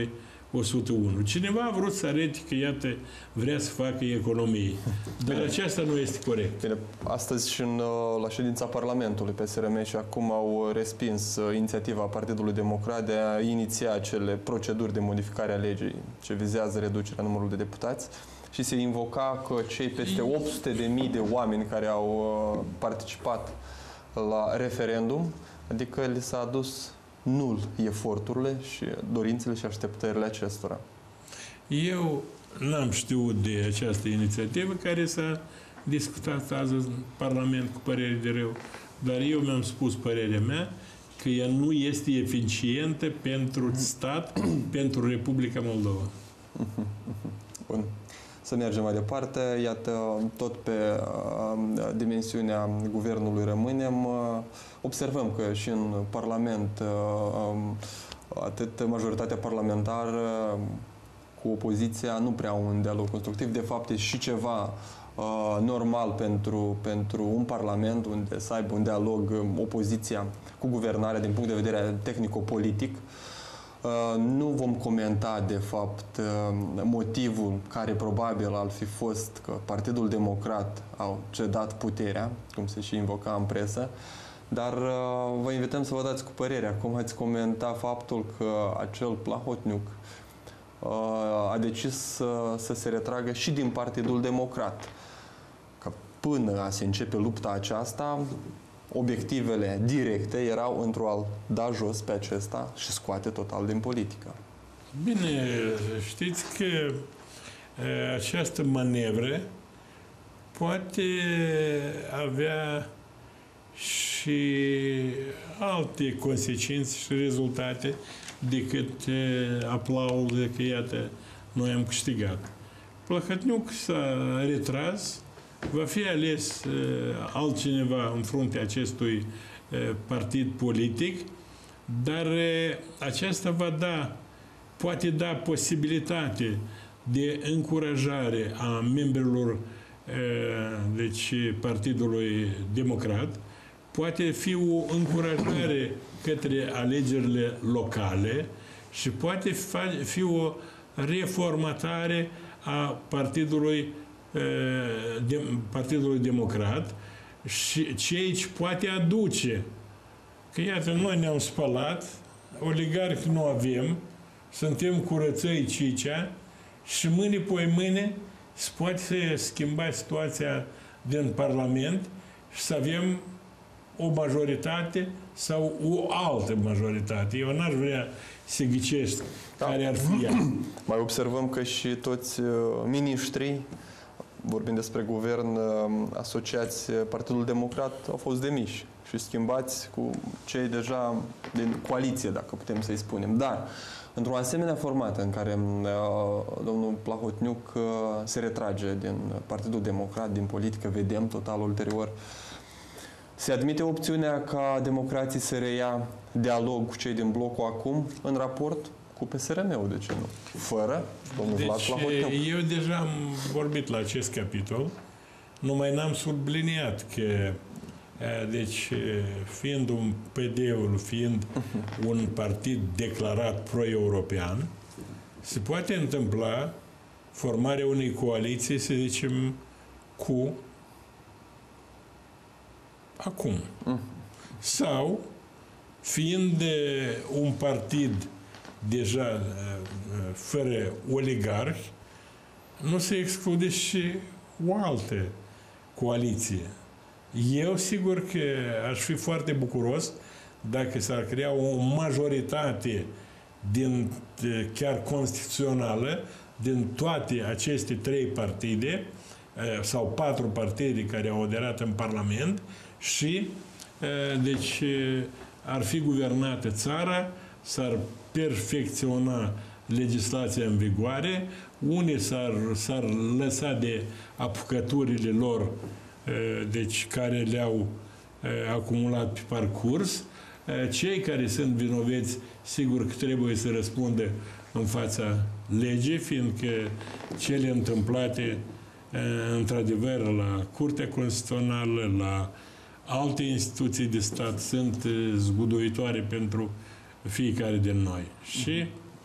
o sută unu. Cineva a vrut să arate că, iată, vrea să facă economie. Dar Bine. aceasta nu este corect. Bine, astăzi și în, la ședința Parlamentului P S R M și acum au respins inițiativa Partidului Democrat de a iniția acele proceduri de modificare a legii ce vizează reducerea numărului de deputați și se invoca că cei peste opt sute de mii de oameni care au participat la referendum, adică li s-a adus nul eforturile și dorințele și așteptările acestora. Eu n-am știut de această inițiativă care s-a discutat azi în Parlament cu părere de rău, dar eu mi-am spus părerea mea că ea nu este eficientă pentru stat, pentru Republica Moldova. Bun. Să mergem mai departe. Iată, tot pe uh, dimensiunea guvernului rămânem. Uh, observăm că și în Parlament uh, um, atât majoritatea parlamentară cu opoziția nu prea au un dialog constructiv. De fapt, e și ceva uh, normal pentru, pentru un Parlament unde să aibă un dialog opoziția cu guvernarea din punct de vedere tehnico-politic. Uh, nu vom comenta, de fapt, uh, motivul care probabil ar fi fost că Partidul Democrat au cedat puterea, cum se și invoca în presă, dar uh, vă invităm să vă dați cu părerea. Cum ați comenta faptul că acel Plahotniuc uh, a decis să, să se retragă și din Partidul Democrat. Că până a se începe lupta aceasta, obiectivele directe erau într-o a da jos pe acesta și scoate total din politică. Bine, știți că această manevră poate avea și alte consecințe și rezultate decât aplauzul că, iată, noi am câștigat. Plahotniuc s-a retras, va fi ales uh, altcineva în fruntea acestui uh, partid politic, dar uh, aceasta va da, poate da posibilitate de încurajare a membrilor uh, deci Partidului Democrat, poate fi o încurajare către alegerile locale și poate fi o reformatare a Partidului de, Partidului Democrat și ceea ce poate aduce. Că iată, noi ne-am spălat, oligarhi nu avem, suntem curățăi cicea și mâine pe mâine se poate schimba situația din Parlament și să avem o majoritate sau o altă majoritate. Eu n-aș vrea să ghicesc da. care ar fi ea. Mai observăm că și toți miniștrii, vorbind despre guvern, asociați Partidul Democrat, au fost demiși și schimbați cu cei deja din coaliție, dacă putem să-i spunem. Dar, într-un asemenea format în care uh, domnul Plahotniuc uh, se retrage din Partidul Democrat, din politică, vedem total ulterior, se admite opțiunea ca democrații să reia dialog cu cei din blocul acum în raport cu P S R M-ul, de ce nu? Fără domnul deci, Vlad Plahotniuc. Eu deja am vorbit la acest capitol, numai n-am subliniat că deci, fiind un P D-ul, fiind un partid declarat pro-european, se poate întâmpla formarea unei coaliții, să zicem, cu acum. Sau, fiind un partid deja fără oligarhi, nu se exclude și o altă coaliție. Eu sigur că aș fi foarte bucuros dacă s-ar crea o majoritate din, chiar constituțională din toate aceste trei partide sau patru partide care au aderat în Parlament și deci ar fi guvernată țara, s-ar perfecționa legislația în vigoare, unii s-ar, s-ar lăsa de apucăturile lor deci care le-au acumulat pe parcurs. Cei care sunt vinoveți, sigur că trebuie să răspundă în fața legii, fiindcă cele întâmplate într-adevăr la Curtea Constituțională, la alte instituții de stat sunt zguduitoare pentru fiecare din noi. Și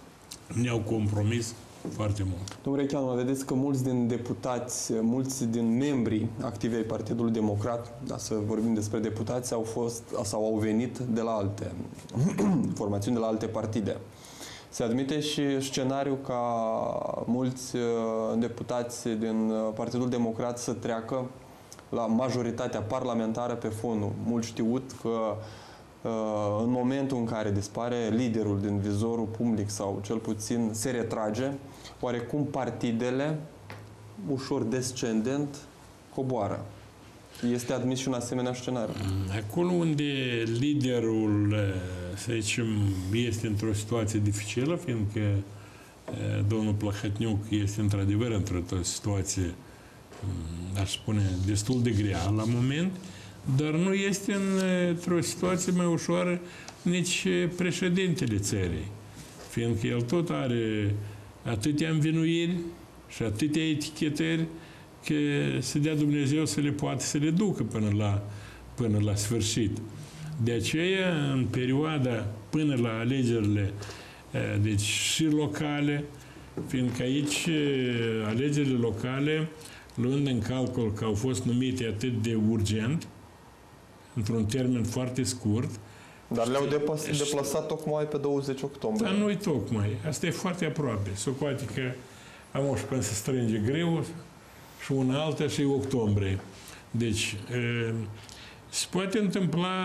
ne-au compromis foarte mult. Domnule Recheanu, vedeți că mulți din deputați, mulți din membrii activi ai Partidului Democrat, da, să vorbim despre deputați, au fost sau au venit de la alte formațiuni, de la alte partide. Se admite și scenariul ca mulți deputați din Partidul Democrat să treacă la majoritatea parlamentară pe fondul mult știut că în momentul în care dispare liderul din vizorul public sau cel puțin se retrage, oarecum partidele, ușor descendent, coboară. Este admis și un asemenea scenariu. Acolo unde liderul, să zicem, este într-o situație dificilă, fiindcă domnul Plahotniuc este într-adevăr într-o situație, aș spune, destul de grea la moment, dar nu este într-o situație mai ușoară nici președintele țării, fiindcă el tot are atâtea învinuiri și atâtea etichetări că să dea Dumnezeu să le poată să le ducă până la, până la sfârșit. De aceea, în perioada până la alegerile, deci și locale, fiindcă aici alegerile locale, luând în calcul că au fost numite atât de urgent, într-un termen foarte scurt. Dar le-au deplasat tocmai pe douăzeci octombrie. Dar nu-i tocmai. Asta e foarte aproape. Socoate că am o și până se strânge greu și una alta și octombrie. Deci, e, se poate întâmpla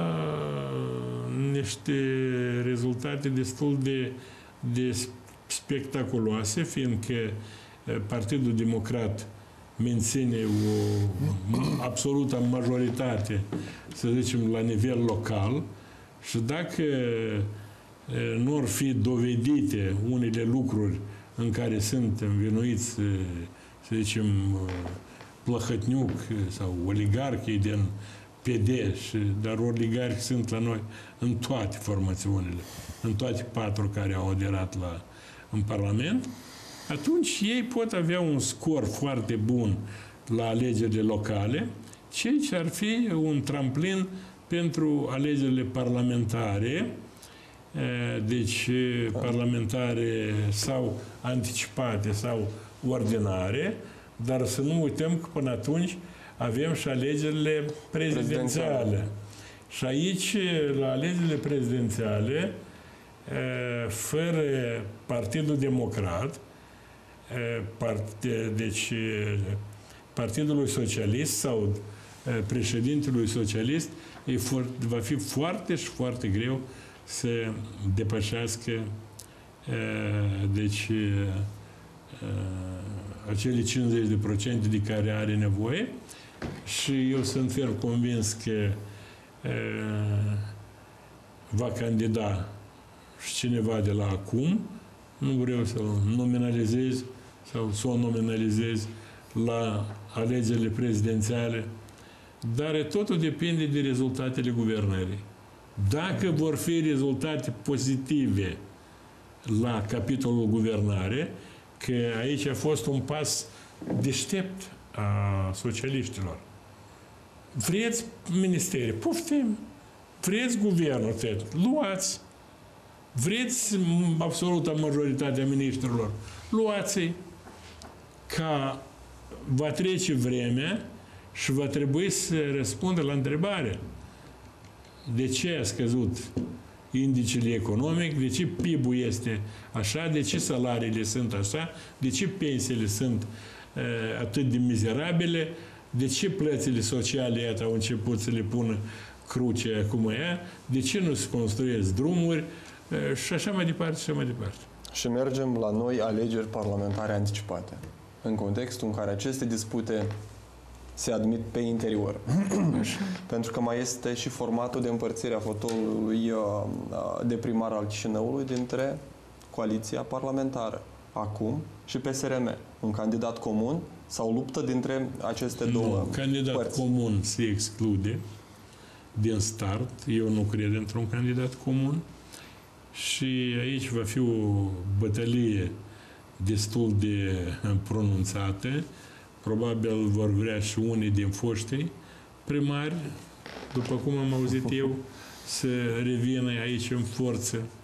niște rezultate destul de, de spectaculoase, fiindcă Partidul Democrat menține o absolută majoritate, să zicem, la nivel local și dacă nu ar fi dovedite unele lucruri în care sunt învinuiți, să zicem, Plahotniuc sau oligarhii din P D, dar oligarhi sunt la noi în toate formațiunile, în toate patru care au aderat la, în Parlament, atunci ei pot avea un scor foarte bun la alegerile locale, ceea ce ar fi un tramplin pentru alegerile parlamentare, deci parlamentare sau anticipate sau ordinare, dar să nu uităm că până atunci avem și alegerile prezidențiale. Și aici, la alegerile prezidențiale, fără Partidul Democrat, deci Partidului Socialist sau președintelui socialist, va fi foarte și foarte greu să depășească deci acele cincizeci de procente de care are nevoie și eu sunt ferm convins că va candida și cineva de la acum, nu vreau să o nominalizez sau să o nominalizez la alegerile prezidențiale, dar totul depinde de rezultatele guvernării. Dacă vor fi rezultate pozitive la capitolul guvernare, că aici a fost un pas deștept a socialiștilor. Vreți ministerii? Poftim! Vreți guvernul? Luați! Vreți absoluta majoritatea miniștrilor? Luați-i! Ca va trece vremea și va trebui să răspundă la întrebare. De ce a scăzut indicele economic, de ce P I B-ul este așa, de ce salariile sunt așa, de ce pensiile sunt uh, atât de mizerabile, de ce plățile sociale iată, au început să le pună cruce acum ea, de ce nu se construiesc drumuri uh, și așa mai departe și așa mai departe. Și mergem la noi alegeri parlamentare anticipate, în contextul în care aceste dispute se admit pe interior. Pentru că mai este și formatul de împărțire a fotolului de primar al Chișinăului dintre coaliția parlamentară, acum și P S R M. Un candidat comun sau luptă dintre aceste două nu, candidat părți. comun se exclude din start. Eu nu cred într-un candidat comun și aici va fi o bătălie destul de pronunțată. Probabil vor vrea și unii din foștii primari, după cum am auzit eu, să revină aici în forță.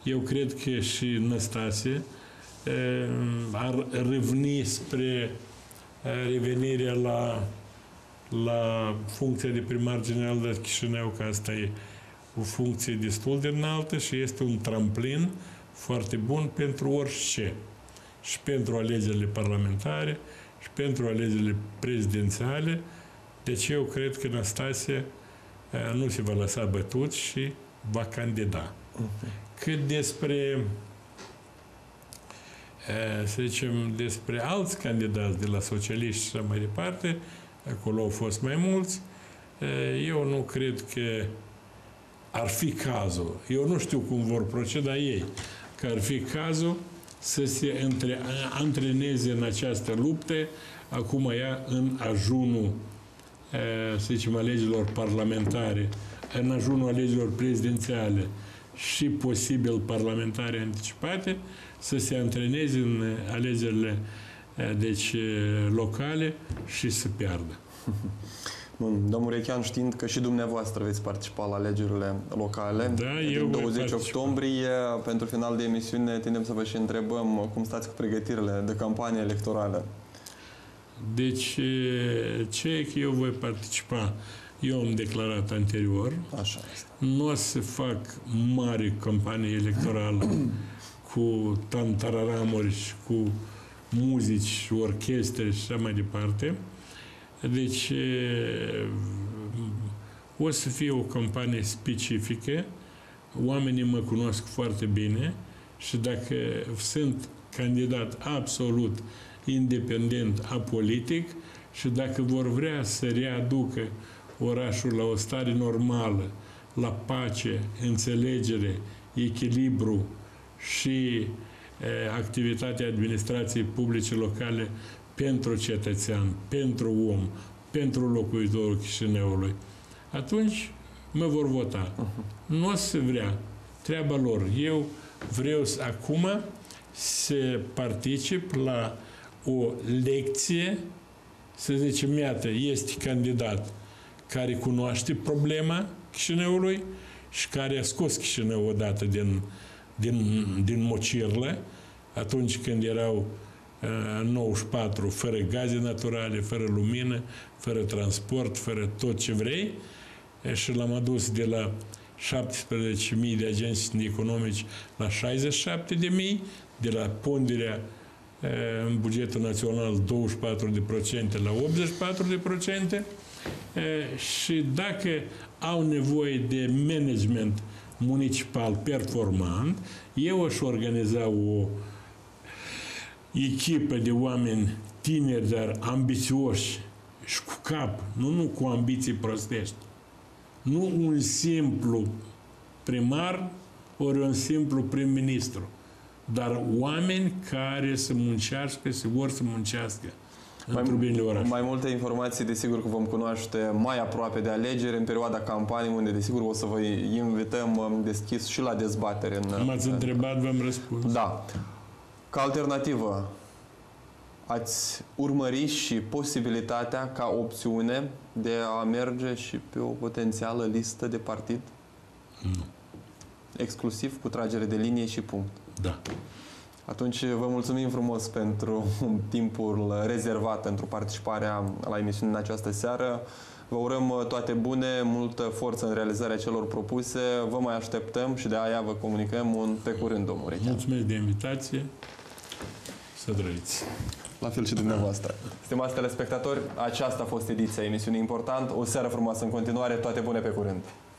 Eu cred că și Năstase ar reveni spre revenirea la, la funcția de primar general de Chișinău, că asta e o funcție destul de înaltă și este un tramplin foarte bun pentru orice. Și pentru alegerile parlamentare, și pentru alegerile prezidențiale. Deci eu cred că Năstase nu se va lăsa bătut și va candida. Cât despre, să zicem, despre alți candidați de la socialiști și așa mai departe, acolo au fost mai mulți, eu nu cred că ar fi cazul, eu nu știu cum vor proceda ei, că ar fi cazul să se între, antreneze în această luptă, acum ea în ajunul, să zicem, alegerilor parlamentare, în ajunul alegerilor prezidențiale și posibil parlamentare anticipate, să se antreneze în alegerile, deci, locale și să piardă. Bun, domnul Murechean, știind că și dumneavoastră veți participa la alegerile locale, da, din eu douăzeci octombrie, pentru final de emisiune, tindem să vă și întrebăm cum stați cu pregătirile de campanie electorală. Deci, ce că eu voi participa, eu am declarat anterior, așa este. Nu o să fac mare campanie electorală cu tantararamuri și cu muzici, orchestre și așa mai departe. Deci, o să fie o campanie specifică, oamenii mă cunosc foarte bine și dacă sunt candidat absolut independent, apolitic și dacă vor vrea să readucă orașul la o stare normală, la pace, înțelegere, echilibru și e, activitatea administrației publice locale pentru cetățean, pentru om, pentru locuitorul Chișinăului, atunci mă vor vota. Uh-huh. Nu o să vrea. Treaba lor. Eu vreau să, acum să particip la o lecție, să zicem, iată, este candidat care cunoaște problema Chișinăului și care a scos Chișinăul odată din, din, din mocirlă, atunci când erau în nouăzeci și patru, fără gaze naturale, fără lumină, fără transport, fără tot ce vrei, și l-am adus de la șaptesprezece mii de agenți economici la șaizeci și șapte de mii, de la ponderea în bugetul național douăzeci și patru de sută la optzeci și patru de sută, și dacă au nevoie de management municipal performant, eu aș organiza o echipă de oameni tineri, dar ambițioși și cu cap, nu, nu cu ambiții prostești. Nu un simplu primar ori un simplu prim-ministru, dar oameni care să muncească, să vor să muncească într-un bine oraș. Mai multe informații, desigur, că vom cunoaște mai aproape de alegeri, în perioada campaniei, unde, desigur, o să vă invităm deschis și la dezbatere. M-ați întrebat, v-am răspuns. Da. Ca alternativă, ați urmări și posibilitatea ca opțiune de a merge și pe o potențială listă de partid? Nu. Exclusiv cu tragere de linie și punct? Da. Atunci vă mulțumim frumos pentru timpul rezervat pentru participarea la emisiune în această seară. Vă urăm toate bune, multă forță în realizarea celor propuse. Vă mai așteptăm și de aia vă comunicăm un pe curând, domnul Murechean. Mulțumesc de invitație. Să trăiți. La fel și dumneavoastră. Stimați telespectatori, aceasta a fost ediția emisiunii Important. O seară frumoasă în continuare, toate bune, pe curând!